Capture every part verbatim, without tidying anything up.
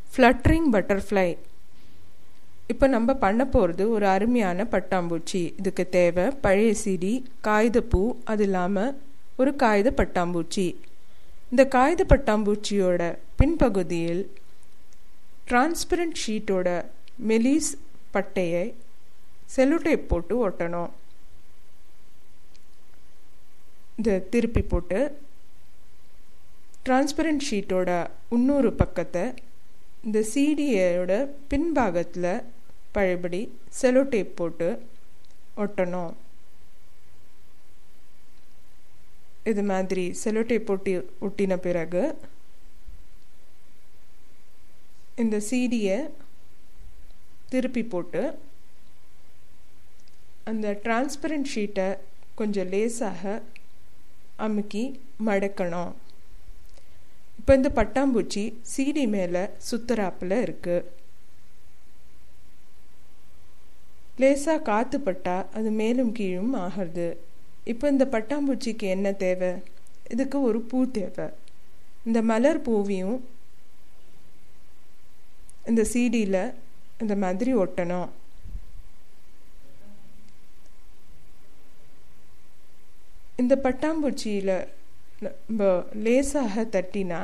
Fluttering butterfly. இப்போ நம்ம பண்ண போகிறது ஒரு அருமையான பட்டாம்பூச்சி. இதுக்கு தேவை பழைய சீடி, காகிதப்பூ, அது இல்லாமல் ஒரு காகித பட்டாம்பூச்சி. இந்த காகித பட்டாம்பூச்சியோட பின்பகுதியில் டிரான்ஸ்பரண்ட் ஷீட்டோட மெலிஸ் பட்டையை செலோடேப் போட்டு ஒட்டணும். இதை திருப்பி போட்டு டிரான்ஸ்பரண்ட் ஷீட்டோட இன்னொரு பக்கத்தை இந்த சீடியோட பின்பாகத்தில் பழையபடி செலோடேப் போட்டு ஒட்டணும். இது மாதிரி செலோடேப் போட்டு ஒட்டின பிறகு இந்த சீடியை திருப்பி போட்டு அந்த டிரான்ஸ்பரண்ட் ஷீட்டை கொஞ்சம் லேசாக அமுக்கி மடக்கணும். இப்போ இந்த பட்டாம்பூச்சி சீடி மேலே சுத்தராப்பில் இருக்குது. லேசாக காற்று பட்டால் அது மேலும் கீழும் ஆகிறது. இப்போ இந்த பட்டாம்பூச்சிக்கு என்ன தேவை? இதுக்கு ஒரு பூ தேவை. இந்த மலர் பூவையும் இந்த சீடியில் இந்த மாதிரி ஒட்டணும். இந்த பட்டாம்பூச்சியில் நம்ம லேசாக தட்டினா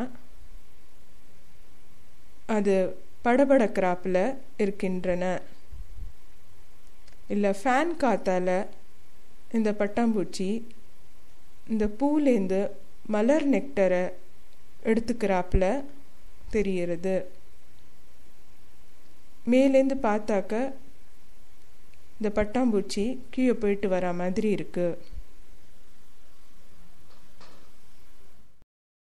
அது படபடக்கிறாப்பில் இருக்கின்றன. இல்லை ஃபேன் காத்தால் இந்த பட்டாம்பூச்சி இந்த பூலேருந்து மலர் நெக்டரை எடுத்துக்கிறாப்பில் தெரிகிறது. மேலேருந்து பார்த்தாக்க இந்த பட்டாம்பூச்சி கீழே போயிட்டு வர மாதிரி இருக்குது.